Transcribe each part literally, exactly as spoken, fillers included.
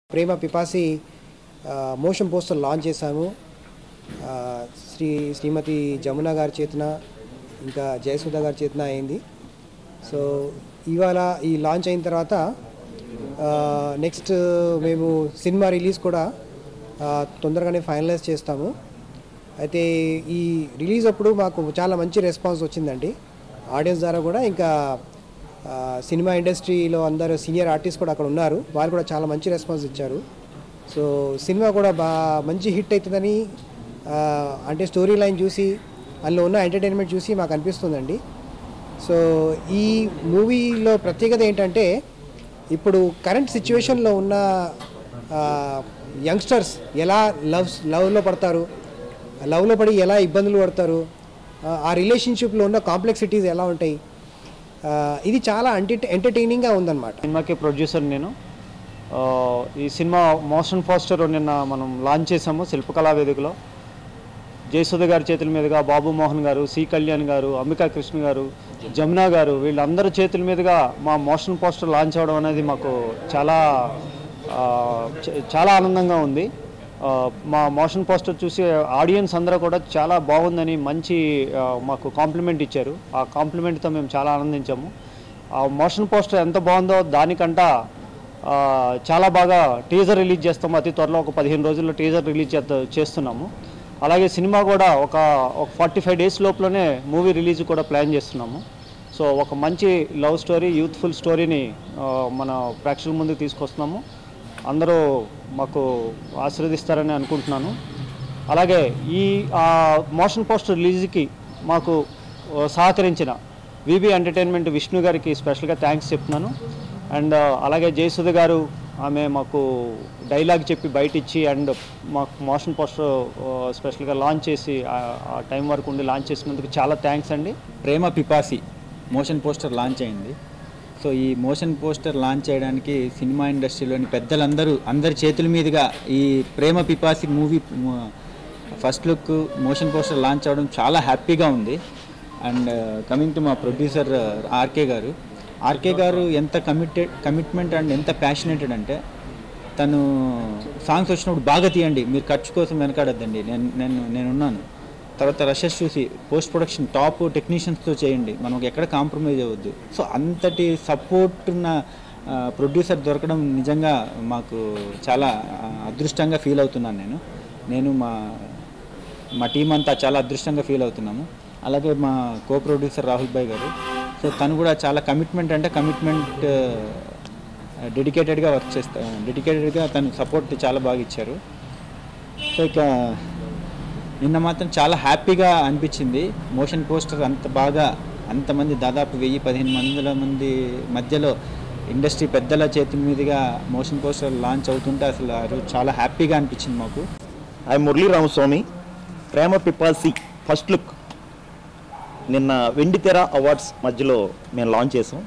Prema Pipasi uh, motion poster launch chesamu. uh, Sri Srimati Jamuna garu chetna inka Jayasudha garu chetna ayindi. So ivala ee launch ayin tarvata uh, next uh, memu cinema release kuda uh, tondoragane finalize chestamu. అయితే ఈ release అప్పుడు మాకు చాలా మంచి response వచ్చిందండి audience ద్వారా కూడా. ఇంకా సినిమా ఇండస్ట్రీలో అందరూ సీనియర్ ఆర్టిస్ట్ కూడా అక్కడ ఉన్నారు, వాళ్ళు కూడా చాలా మంచి రెస్పాన్స్ ఇచ్చారు. సో సినిమా కూడా బా మంచి హిట్ అవుతుందని, అంటే స్టోరీ లైన్ చూసి అందులో ఉన్న ఎంటర్టైన్మెంట్ చూసి మాకు అనిపిస్తుందండి. సో ఈ మూవీలో ప్రత్యేకత ఏంటంటే, ఇప్పుడు కరెంట్ సిచ్యువేషన్లో ఉన్న యంగ్స్టర్స్ ఎలా లవ్ లవ్లో పడతారు, లవ్లో పడి ఎలా ఇబ్బందులు పడతారు, ఆ రిలేషన్షిప్లో ఉన్న కాంప్లెక్సిటీస్ ఎలా ఉంటాయి, ఇది చాలా అంటే ఎంటర్టైనింగ్గా ఉందన్నమాట. సినిమాకి ప్రొడ్యూసర్ నేను. ఈ సినిమా మోషన్ పోస్టర్ నిన్న మనం లాంచ్ చేసాము శిల్పకళా వేదికలో. జయసుధ గారి చేతుల మీదుగా బాబు మోహన్ గారు, సి కళ్యాణ్ గారు, అంబికా కృష్ణ గారు, జమున గారు, వీళ్ళందరి చేతుల మీదుగా మా మోషన్ పోస్టర్ లాంచ్ అవ్వడం అనేది మాకు చాలా చాలా ఆనందంగా ఉంది. మా మోషన్ పోస్టర్ చూసి ఆడియన్స్ అందరూ కూడా చాలా బాగుందని మంచి మాకు కాంప్లిమెంట్ ఇచ్చారు. ఆ కాంప్లిమెంట్తో మేము చాలా ఆనందించాము. ఆ మోషన్ పోస్టర్ ఎంత బాగుందో దానికంట చాలా బాగా టీజర్ రిలీజ్ చేస్తాము. అతి త్వరలో ఒక పదిహేను రోజుల్లో టీజర్ రిలీజ్ చేస్తున్నాము. అలాగే సినిమా కూడా ఒక ఒక ఫార్టీ ఫైవ్ డేస్ లోపలనే మూవీ రిలీజ్ కూడా ప్లాన్ చేస్తున్నాము. సో ఒక మంచి లవ్ స్టోరీ, యూత్ఫుల్ స్టోరీని మన ప్రేక్షకుల ముందుకు తీసుకొస్తున్నాము. అందరూ మాకు ఆశీర్వదిస్తారని అనుకుంటున్నాను. అలాగే ఈ మోషన్ పోస్టర్ రిలీజ్కి మాకు సహకరించిన విబి ఎంటర్టైన్మెంట్ విష్ణు గారికి స్పెషల్గా థ్యాంక్స్ చెప్తున్నాను. అండ్ అలాగే జయసుధ గారు, ఆమె మాకు డైలాగ్ చెప్పి బయట ఇచ్చి అండ్ మాకు మోషన్ పోస్టర్ స్పెషల్గా లాంచ్ చేసి ఆ టైం వరకు ఉండి లాంచ్ చేసినందుకు చాలా థ్యాంక్స్ అండి. Prema Pipasi motion poster launch అయింది. సో ఈ మోషన్ పోస్టర్ లాంచ్ చేయడానికి సినిమా ఇండస్ట్రీలోని పెద్దలందరూ అందరి చేతుల మీదుగా ఈ Prema Pipasi movie first look motion poster launch అవ్వడం చాలా హ్యాపీగా ఉంది. అండ్ కమింగ్ టు మా ప్రొడ్యూసర్ ఆర్కే గారు, ఆర్కే గారు ఎంత కమిటెడ్ కమిట్మెంట్ అండ్ ఎంత ప్యాషనేటెడ్ అంటే, తను సాంగ్స్ వచ్చినప్పుడు బాగా తీయండి, మీరు ఖర్చు కోసం వెనకాడద్దండి, నేను నేను నేనున్నాను, తర్వాత రషెస్ చూసి పోస్ట్ ప్రొడక్షన్ టాప్ టెక్నీషియన్స్తో చేయండి, మనం ఎక్కడ కాంప్రమైజ్ అవ్వద్దు. సో అంతటి సపోర్ట్ ఉన్న ప్రొడ్యూసర్ దొరకడం నిజంగా మాకు చాలా అదృష్టంగా ఫీల్ అవుతున్నాను. నేను నేను మా మా టీం అంతా చాలా అదృష్టంగా ఫీల్ అవుతున్నాము. అలాగే మా కో ప్రొడ్యూసర్ రాహుల్ భాయ్ గారు, సో తను కూడా చాలా కమిట్మెంట్ అంటే కమిట్మెంట్ డెడికేటెడ్గా వర్క్ చేస్తా డెడికేటెడ్గా తను సపోర్ట్ చాలా బాగా ఇచ్చారు. సో ఇక నిన్న మాత్రం చాలా హ్యాపీగా అనిపించింది. మోషన్ పోస్టర్ అంత బాగా అంతమంది దాదాపు వెయ్యి పదిహేను వందల మంది మధ్యలో ఇండస్ట్రీ పెద్దల చేతుల మీదుగా మోషన్ పోస్టర్ లాంచ్ అవుతుంటే అసలు ఆ రోజు చాలా హ్యాపీగా అనిపించింది మాకు. I Murali Ramaswamy. Prema Pipasi first look నిన్న వెండితెర అవార్డ్స్ మధ్యలో మేము లాంచ్ చేసాం.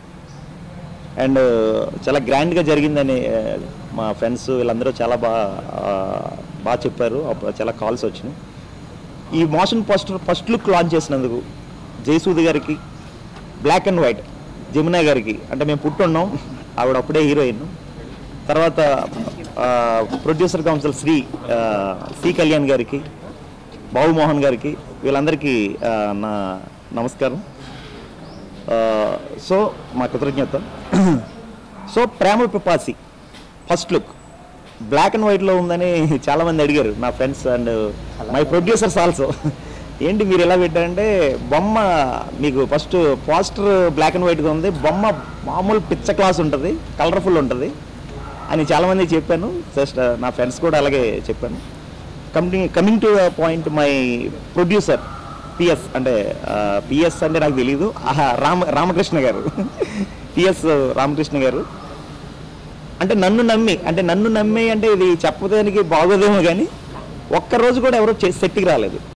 అండ్ చాలా గ్రాండ్గా జరిగిందని మా ఫ్రెండ్స్ వీళ్ళందరూ చాలా బాగా బాగా చెప్పారు. చాలా కాల్స్ వచ్చినాయి. ఈ motion poster first look launch చేసినందుకు జయసూద్ గారికి, బ్లాక్ అండ్ వైట్ జమున గారికి, అంటే మేము పుట్టున్నాం, ఆవిడ అప్పుడే హీరోయిన్, తర్వాత producer council Shri C Kalyan గారికి, బాబు మోహన్ గారికి, వీళ్ళందరికీ నా నమస్కారం. సో మా కృతజ్ఞత. So Prema Pipasi first look black and వైట్లో ఉందని చాలామంది అడిగారు నా friends and my producers also. ఏంటి మీరు ఎలా పెట్టారంటే, బొమ్మ మీకు ఫస్ట్ పోస్టర్ బ్లాక్ అండ్ వైట్గా ఉంది, బొమ్మ మామూలు పిచ్చ క్లాస్ ఉంటుంది, కలర్ఫుల్ ఉంటుంది అని చాలామంది చెప్పాను. జస్ట్ నా ఫ్రెండ్స్ కూడా అలాగే చెప్పాను. Coming coming to point, my producer PS అంటే పిఎస్ అంటే నాకు తెలీదు, రామ రామకృష్ణ గారు పిఎస్ రామకృష్ణ గారు అంటే నన్ను నమ్మి అంటే నన్ను నమ్మి అంటే ఇది చెప్పడానికి బాగోదేమో కానీ ఒక్కరోజు కూడా ఎవరో సెట్కి రాలేదు.